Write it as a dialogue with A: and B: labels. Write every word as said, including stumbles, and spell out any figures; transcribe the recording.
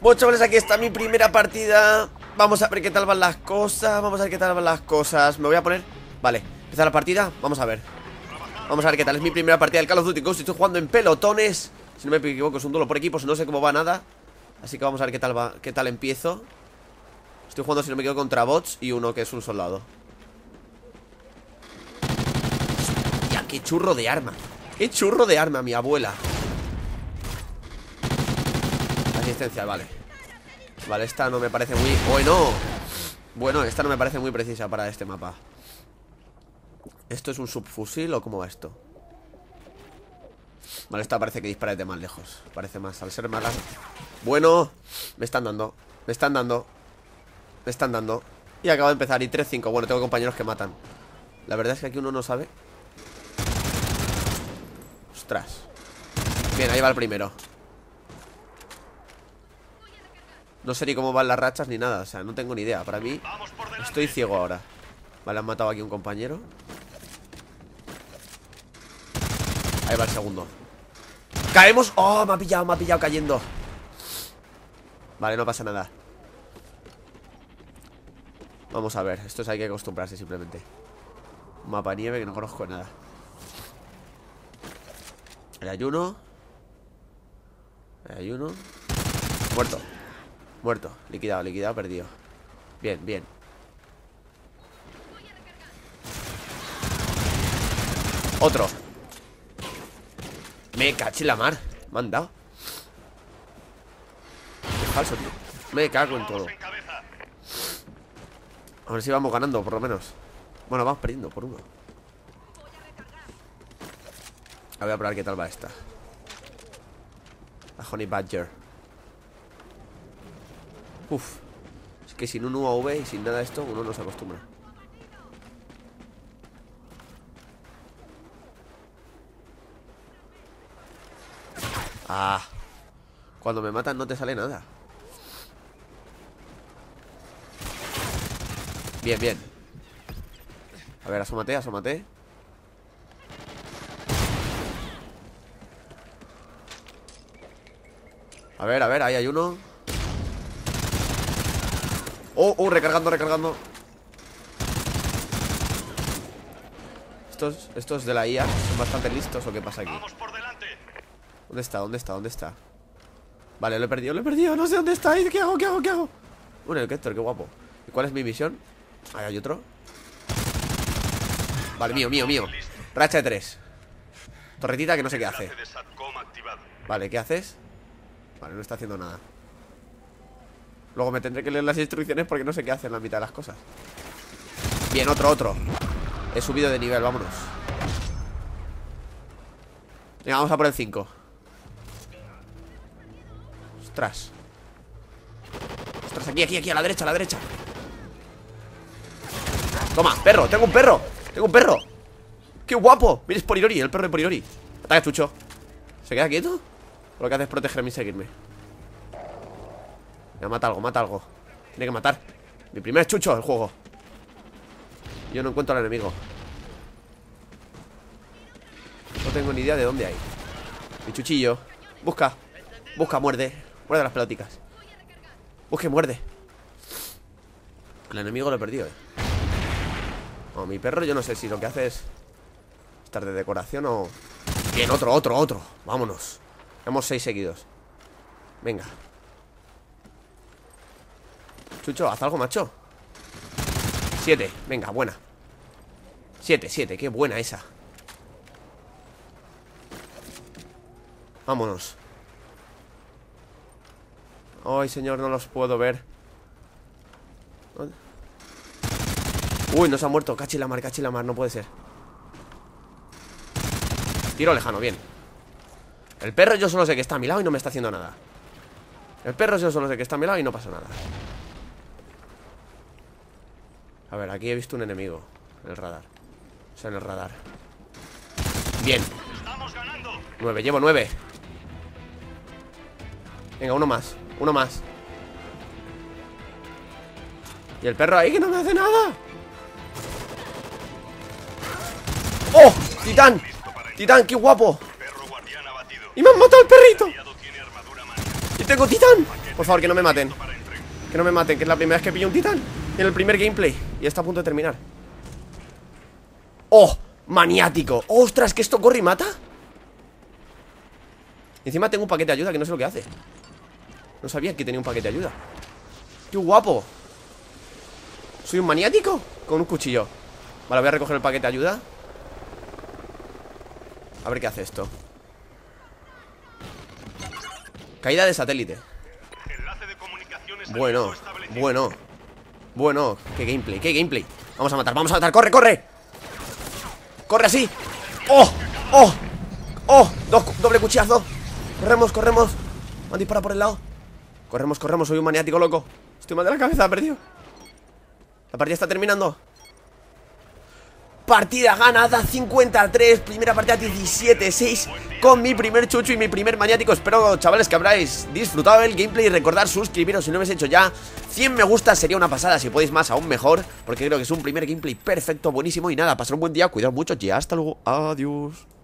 A: Pues chavales, aquí está mi primera partida. Vamos a ver qué tal van las cosas. Vamos a ver qué tal van las cosas. Me voy a poner... Vale, empieza la partida, vamos a ver. Vamos a ver qué tal, es mi primera partida del Call of Duty Ghost. Estoy jugando en pelotones. Si no me equivoco es un duelo por equipos, no sé cómo va nada. Así que vamos a ver qué tal va, qué tal empiezo. Estoy jugando, si no me equivoco, contra bots y uno que es un soldado. Hostia, qué churro de arma. Qué churro de arma, mi abuela. Asistencia, vale. Vale, esta no me parece muy... Bueno, bueno, esta no me parece muy precisa para este mapa. ¿Esto es un subfusil o cómo va esto? Vale, esta parece que dispara desde más lejos. Parece más, al ser más largo. Bueno, me están dando. Me están dando. Me están dando. Y acabo de empezar, y tres cinco. Bueno, tengo compañeros que matan. La verdad es que aquí uno no sabe. Ostras. Bien, ahí va el primero. No sé ni cómo van las rachas ni nada, o sea, no tengo ni idea. Para mí, estoy ciego ahora. Vale, han matado aquí a un compañero. Ahí va el segundo. ¡Caemos! ¡Oh! Me ha pillado, me ha pillado cayendo. Vale, no pasa nada. Vamos a ver, esto es, hay que acostumbrarse simplemente. Mapa nieve que no conozco nada. Ahí hay uno. Ahí hay uno. Muerto. Muerto, liquidado, liquidado, perdido. Bien, bien. Otro. Me caché la mar. Me han dado. Qué falso, tío. Me cago en todo. A ver si vamos ganando, por lo menos. Bueno, vamos perdiendo por uno. A ver, a probar qué tal va esta. La Honey Badger. Uf. Es que sin un U A V y sin nada de esto uno no se acostumbra. Ah. Cuando me matan no te sale nada. Bien, bien. A ver, asómate, asómate. A ver, a ver, ahí hay uno. Oh, oh, recargando, recargando. Estos, estos de la I A son bastante listos, ¿o qué pasa aquí? ¿Dónde está? ¿Dónde está? ¿Dónde está? Vale, lo he perdido, lo he perdido. No sé dónde está. ¿Qué hago? ¿Qué hago? ¿Qué hago? Un helicóptero, qué guapo. ¿Y cuál es mi misión? Ahí hay otro. Vale, mío, mío, mío. Racha de tres. Torretita que no sé qué hace. Vale, ¿qué haces? Vale, no está haciendo nada. Luego me tendré que leer las instrucciones porque no sé qué hace en la mitad de las cosas. Bien, otro, otro. He subido de nivel, vámonos. Venga, vamos a por el cinco. Ostras. Ostras, aquí, aquí, aquí, a la derecha, a la derecha. Toma, perro, tengo un perro. Tengo un perro. ¡Qué guapo! Mira, es Porirori, el perro de Porirori. Ataca, chucho. ¿Se queda quieto? Lo que hace es protegerme y seguirme. Ya, mata algo, mata algo. Tiene que matar. Mi primer chucho del juego. Yo no encuentro al enemigo. No tengo ni idea de dónde hay. Mi chuchillo. Busca. Busca, muerde. Muerde las peloticas. Busque, muerde. El enemigo lo he perdido, eh. No, mi perro yo no sé si lo que hace es estar de decoración o... Bien, otro, otro, otro. Vámonos. Hemos seis seguidos. Venga. Chucho, haz algo, macho. Siete, venga, buena. Siete, siete, qué buena esa. Vámonos. Ay, señor, no los puedo ver. Uy, nos ha muerto, cachilamar, cachilamar, no puede ser. Tiro lejano, bien. El perro yo solo sé que está a mi lado y no me está haciendo nada. El perro yo solo sé que está a mi lado y no pasa nada. A ver, aquí he visto un enemigo en el radar. O sea, en el radar. Bien. Nueve, llevo nueve. Venga, uno más, uno más. Y el perro ahí que no me hace nada. ¡Oh! ¡Titán! ¡Titán, qué guapo! Y me han matado el perrito. Y tengo titán. Por favor, que no me maten. Que no me maten, que es la primera vez que pillo un titán en el primer gameplay. Y está a punto de terminar. ¡Oh! ¡Maniático! ¡Ostras! ¿Que esto corre y mata? Y encima tengo un paquete de ayuda que no sé lo que hace. No sabía que tenía un paquete de ayuda. ¡Qué guapo! ¿Soy un maniático? Con un cuchillo. Vale, voy a recoger el paquete de ayuda. A ver qué hace esto. Caída de satélite. Bueno, bueno. Bueno, qué gameplay, qué gameplay. Vamos a matar, vamos a matar, corre, corre. Corre así. ¡Oh! ¡Oh! ¡Oh! Dos, doble cuchillazo. Corremos, corremos. Me han disparado por el lado. Corremos, corremos, soy un maniático loco. Estoy mal de la cabeza, perdido. La partida está terminando. Partida ganada, cincuenta a tres. Primera partida diecisiete a seis. Con mi primer chucho y mi primer maniático. Espero, chavales, que habráis disfrutado del gameplay. Y recordad suscribiros si no lo habéis hecho ya. Cien me gusta sería una pasada. Si podéis más, aún mejor, porque creo que es un primer gameplay perfecto, buenísimo. Y nada, pasar un buen día, cuidaos mucho y hasta luego, adiós.